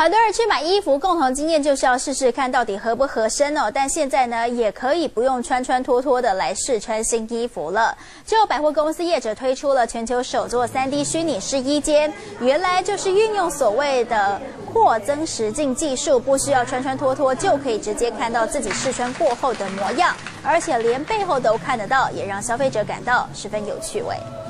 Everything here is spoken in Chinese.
很多人去买衣服，共同经验就是要试试看到底合不合身哦。但现在呢，也可以不用穿穿脱脱的来试穿新衣服了。就有百货公司业者推出了全球首座3D 虚拟试衣间，原来就是运用所谓的扩增实境技术，不需要穿穿脱脱就可以直接看到自己试穿过后的模样，而且连背后都看得到，也让消费者感到十分有趣味。